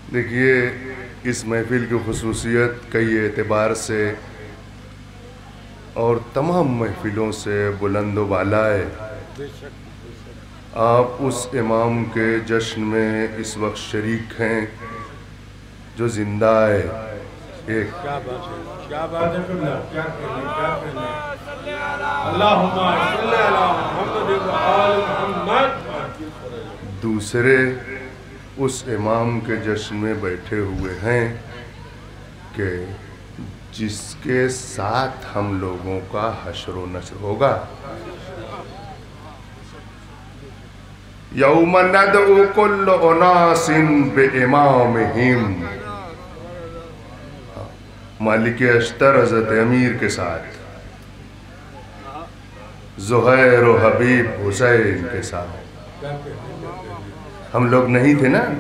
دیکھیے اس محفل کی خصوصیت کئی اعتبار سے اور تمام محفلوں سے بلند و بالا ہے۔ آپ اس امام کے جشن میں اس وقت شریک ہیں جو زندہ ہے۔ ایک کیا بات ہے کیا کہنا اللہم صلی علی محمد و آل محمد۔ دوسرے اس امام کے جشن میں بیٹھے ہوئے ہیں کہ جس کے ساتھ ہم لوگوں کا حشر و نشر ہوگا۔ یوم ندعو کل اناس بامامہم، مالک اشتر حضرت امیر کے ساتھ، زہیر و حبیب حسین کے ساتھ۔ ہم لوگ نہیں تھے نا،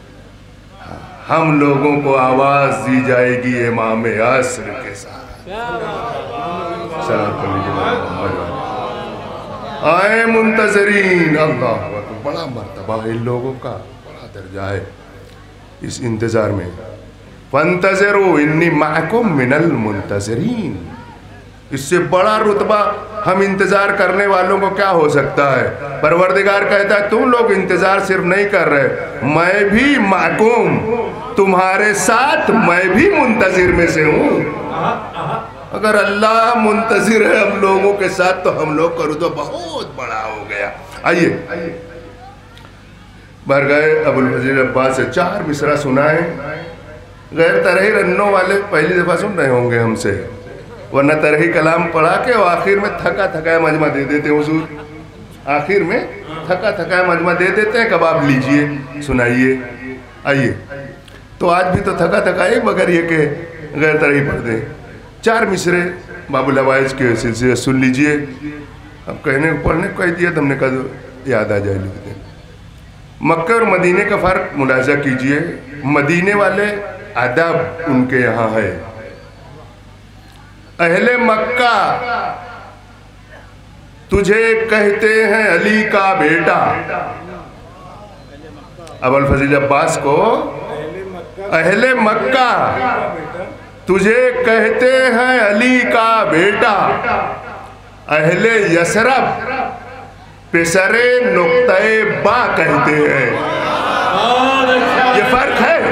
ہم لوگوں کو آواز دی جائے گی امام عصر کے ساتھ۔ سلام علیکم آئے منتظرین، اللہ اکبر، بڑا مرتبہ ہے ان لوگوں کا، بڑا درجہ ہے اس انتظار میں۔ فانتظروا انی معکم من المنتظرین، اس سے بڑا رتبہ ہم انتظار کرنے والوں کو کیا ہو سکتا ہے؟ پروردگار کہتا ہے تم لوگ انتظار صرف نہیں کر رہے، میں بھی معکوم، تمہارے ساتھ میں بھی منتظر میں سے ہوں۔ اگر اللہ منتظر ہے ہم لوگوں کے ساتھ تو ہم لوگ کا رتبہ بہت بڑا ہو گیا۔ آئیے برگئے ابو الفضل عباس سے 4 مصرع سنائیں۔ غیر طرحی رنوں والے پہلی دفعہ سن رہے ہوں گے ہم سے، ورنہ طرحی کلام پڑھا کے آخر میں تھکا تھکایا مجمع دے دیتے ہیں حضور، آخر میں تھکا تھکایا مجمع دے دیتے ہیں، کب آپ لیجئے سنائیے۔ آئیے تو آج بھی تو تھکا تھکائے مگر یہ کہ غیر طرحی پڑھ دیں۔ 4 مصرے باب الحوائج کے سلسلے سن لیجئے۔ اب کہنے پڑھنے کو کہہ دیا تو ہم نے کہا یاد آ جائے لکھ دیں۔ مکہ اور مدینے کا فرق ملاحظہ کیجئے۔ مدینے والے ادب ان کے یہاں ہے، اہل مکہ تجھے کہتے ہیں علی کا بیٹا۔ ابو الفضل عباس کو اہل مکہ تجھے کہتے ہیں علی کا بیٹا، اہل یثرب پسر نقطہ با کہتے ہیں۔ یہ فرق ہے،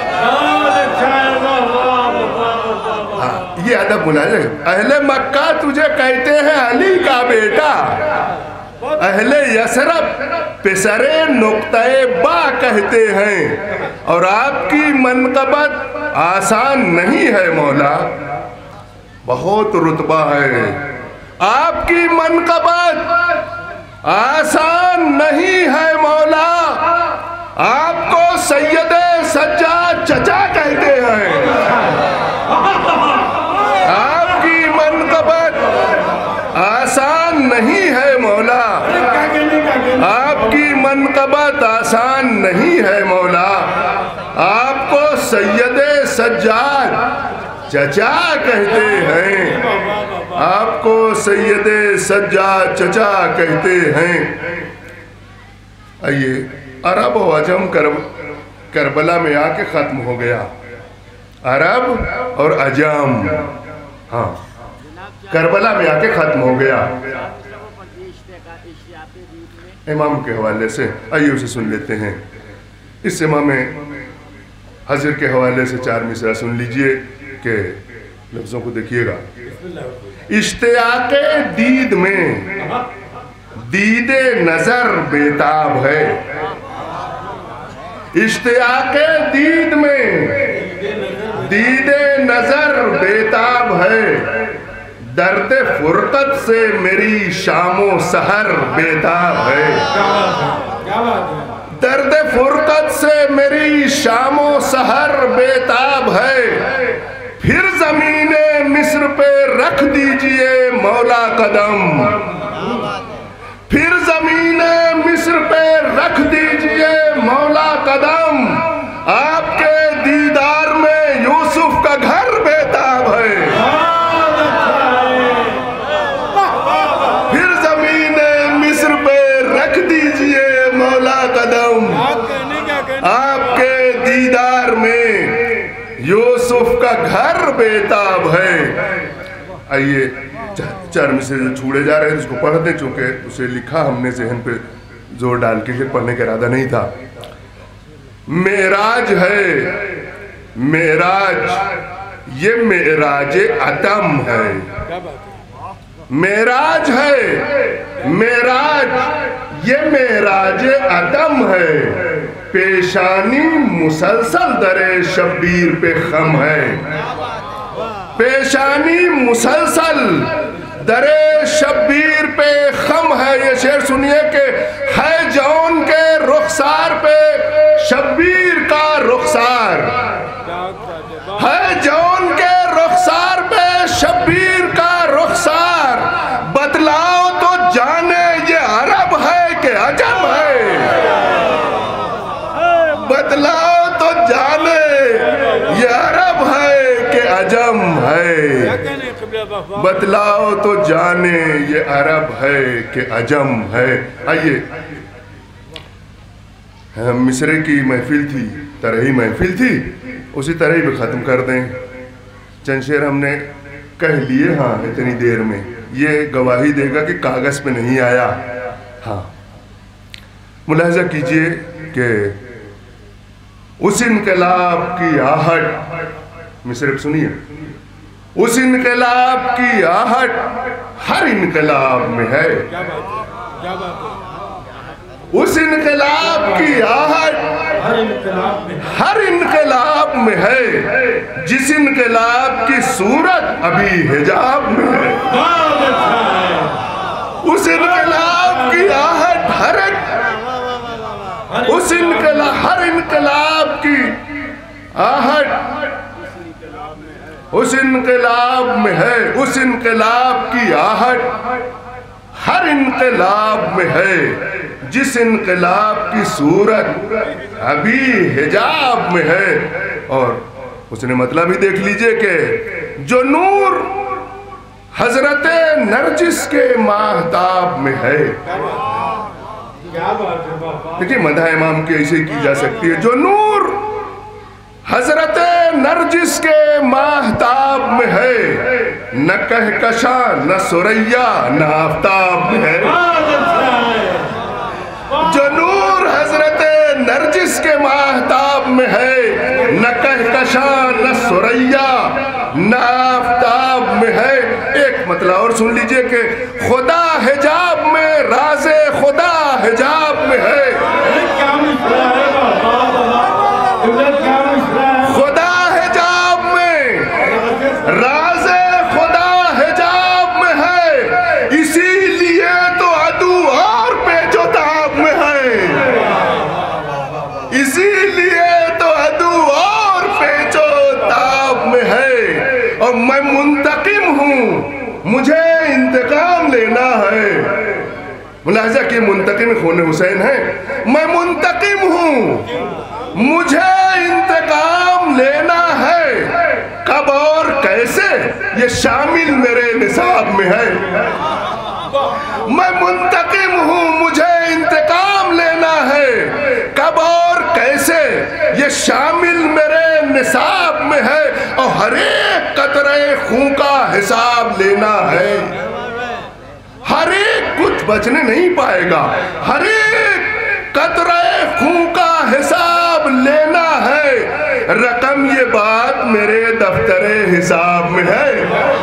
یہ ادب ملاحظہ ہے۔ اہل مکہ تجھے کہتے ہیں علی کا بیٹا، اہل یثرب پسر نقطہ با کہتے ہیں، اور آپ کی منقبت آسان نہیں ہے مولا، بہت رتبہ ہے۔ آپ کی منقبت آسان نہیں ہے مولا، آپ کو سید سجاد چچا کہتے ہیں۔ آپ کی منقبت آسان نہیں ہے مولا، آپ کی منقبت آسان نہیں ہے مولا، آپ کو سید سجاد چچا کہتے ہیں، آپ کو سید سجاد چچا کہتے ہیں۔ آئیے عرب و عجم کربلا میں آ کے ختم ہو گیا، عرب اور عجم، ہاں کربلا میں آ کے ختم ہو گیا۔ امام کے حوالے سے آئیے اسے سن لیتے ہیں۔ اس امام حضر کے حوالے سے 4 مصرع سن لیجئے کہ لفظوں کو دیکھیے گا۔ اشتیاق دید میں دید نظر بیتاب ہے، اشتیاق دید میں دید نظر بیتاب ہے، درد فرقت سے میری شام و سحر بیتاب ہے، درد فرقت سے میری شام و سحر بیتاب ہے، پھر زمین مصر پہ رکھ دیجئے مولا قدم، پھر زمین مصر پہ رکھ دیجئے مولا قدم، آپ کے دیدار میں یوسف کا گھر بیتاب ہے، پھر زمین مصر پہ رکھ دیجئے مولا قدم، آپ کے دیدار کا گھر بیتاب ہے. آئیے چار مصرے جو چھوڑے جا رہے ہیں اس کو پڑھتے چونکہ اسے لکھا ہم نے ذہن پہ زور ڈال کے پڑھنے کا ارادہ نہیں تھا. معراج ہے معراج یہ معراج عدم ہے. معراج ہے معراج یہ معراج عدم ہے. پیشانی مسلسل در شبیر پہ خم ہے. پیشانی مسلسل در شبیر پہ خم ہے. یہ شعر سنیے کہ ہے جون کے رخسار پہ شبیر کا رخسار. ہے جون کے رخسار پہ شبیر کا رخسار. بتلاؤ تو جانے یہ عرب ہے کہ عجم ہے. بتلاؤ تو جانے یہ عرب ہے کہ عجم ہے. بتلاؤ تو جانے یہ عرب ہے کہ عجم ہے. آئیے مصرے کی محفل تھی طرحی محفل تھی اسی طرح ہی ختم کر دیں. چند شعر ہم نے کہہ لیے ہاں اتنی دیر میں. یہ گواہی دے گا کہ کاغذ پہ نہیں آیا. ہاں ملاحظہ کیجئے کہ اس انقلاب کی آہٹ مصرے پہ سنیے. اس انقلاب کی آہٹ ہر انقلاب میں ہے. اس انقلاب کی آہٹ ہر انقلاب میں ہے. جس انقلاب کی صورت ابھی حجاب میں ہے. اس انقلاب کی آہٹ ہر انقلاب کی آہٹ اس انقلاب میں ہے. اس انقلاب کی آہٹ ہر انقلاب میں ہے. جس انقلاب کی صورت ابھی حجاب میں ہے. اور اس نے مطلب ہی دیکھ لیجئے کہ جو نور حضرت نرجس کے ماہتاب میں ہے. دیکھیں مدح امام کی ایسے کی جا سکتی ہے. جو نور حضرت نرجس کے ماہتاب میں ہے نہ کہکشاں نہ ثریا نہ آفتاب میں ہے. جو نور حضرت نرجس کے ماہتاب میں ہے نہ کہکشاں نہ ثریا نہ آفتاب میں ہے. ایک مطلب اور سن لیجئے کہ خدا حجاب میں راز خدا حجاب میں ہے. خدا حجاب میں راز خدا حجاب میں ہے. اسی لیے تو عدو اور پیچو تاب میں ہے. اسی لیے تو عدو اور پیچو تاب میں ہے. اور میں منتقم ہوں مجھے انتقام لینا ہے. ملاحظہ کہ منتقم خون حسین ہے. میں منتقم ہوں مجھے انتقام لینا ہے. کب اور کیسے یہ شامل میرے نصاب میں ہے. میں منتقم ہوں مجھے انتقام لینا ہے. کب اور کیسے یہ شامل میرے نصاب میں ہے. اور ہر ایک قطرے خون کا حساب لینا ہے. ہر ایک کچھ بچنے نہیں پائے گا. ہر ایک قطرے خون کا حساب لینا ہے. رقم یہ بات میرے دفتر حساب میں ہے.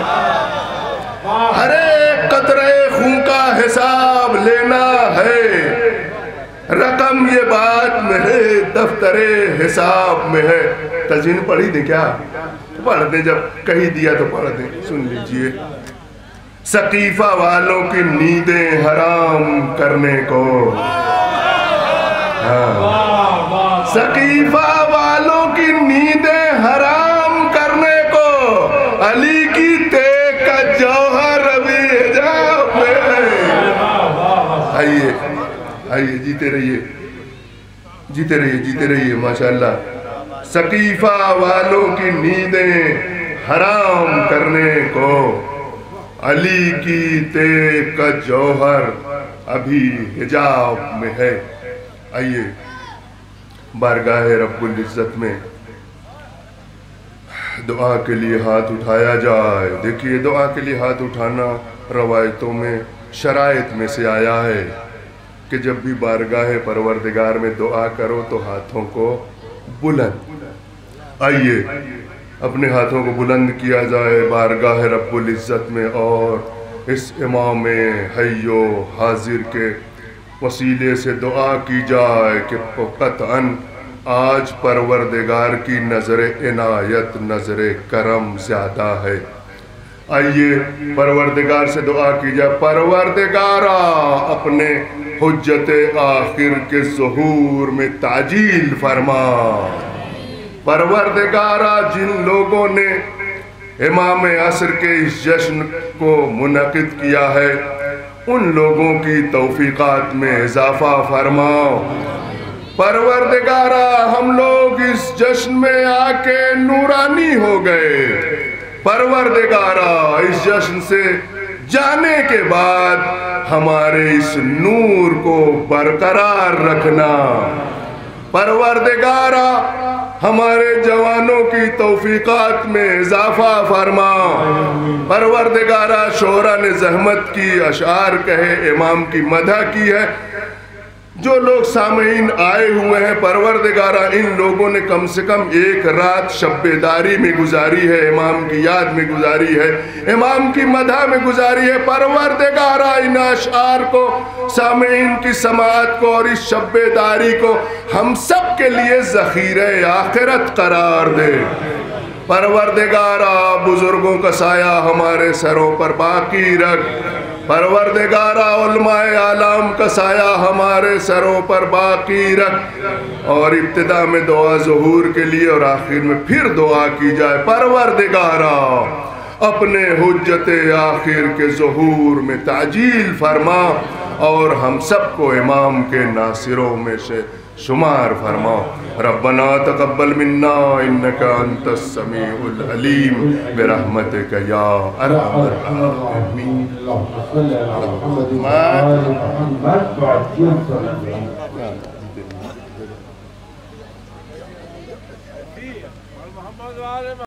ہر ایک قطرے خون کا حساب لینا ہے. رقم یہ بات میرے دفتر حساب میں ہے. تزئین پڑھی دیں کیا؟ پڑھ دیں. جب کہی دیا تو پڑھ دیں. سن لیجئے. سقیفہ والوں کی نیندیں حرام کرنے کو سقیفہ والوں کی نیندیں حرام کرنے کو علی کی تیغ کا جوہر ابھی حجاب میں ہے. آئیے آئیے جیتے رہیے جیتے رہیے جیتے رہیے ماشاءاللہ. سقیفہ والوں کی نیندیں حرام کرنے کو علی کی تیغ کا جوہر ابھی حجاب میں ہے. آئیے بارگاہ رب العزت میں دعا کے لیے ہاتھ اٹھایا جائے۔ دیکھیے دعا کے لیے ہاتھ اٹھانا روایتوں میں شرائط میں سے آیا ہے کہ جب بھی بارگاہ پروردگار میں دعا کرو تو ہاتھوں کو بلند، آئیے اپنے ہاتھوں کو بلند کیا جائے بارگاہ رب العزت میں، اور اس امام حی و حاضر کے وسیلے سے دعا کی جائے کہ قطعاً آج پروردگار کی نظر عنایت، نظر کرم زیادہ ہے۔ آئیے پروردگار سے دعا کی جائے، پروردگارا اپنے حجت آخر کے ظہور میں تعجیل فرما۔ پروردگارا جن لوگوں نے امام عصر کے اس جشن کو منعقد کیا ہے ان لوگوں کی توفیقات میں اضافہ فرماؤ۔ پروردگارا ہم لوگ اس جشن میں آ کے نورانی ہو گئے، پروردگارا اس جشن سے جانے کے بعد ہمارے اس نور کو برقرار رکھنا۔ پروردگارا ہمارے جوانوں کی توفیقات میں اضافہ فرما۔ پروردگارا شعراء نے زحمت کی اشعار کہے، امام کی مدح کی ہے، جو لوگ سامعین آئے ہوئے ہیں پروردگارا ان لوگوں نے کم سے کم ایک رات شب بیداری میں گزاری ہے، امام کی یاد میں گزاری ہے، امام کی مدح میں گزاری ہے۔ پروردگارا ان اشعار کو، سامعین کی سماعت کو اور اس شب بیداری کو ہم سب کے لیے ذخیرہ آخرت قرار دے۔ پروردگارا بزرگوں کا سایہ ہمارے سروں پر باقی رکھ۔ پروردگارا علماء اعلام کا سایہ ہمارے سروں پر باقی رکھ۔ اور ابتدا میں دعا ظہور کے لیے اور آخر میں پھر دعا کی جائے، پروردگارا اپنے حجت آخر کے ظہور میں تعجیل فرما اور ہم سب کو امام کے ناصروں میں سے شمار فرما۔ ربنا تقبل منا انك انت السميع العليم برحمتك يا ارحم الراحمين۔ محمد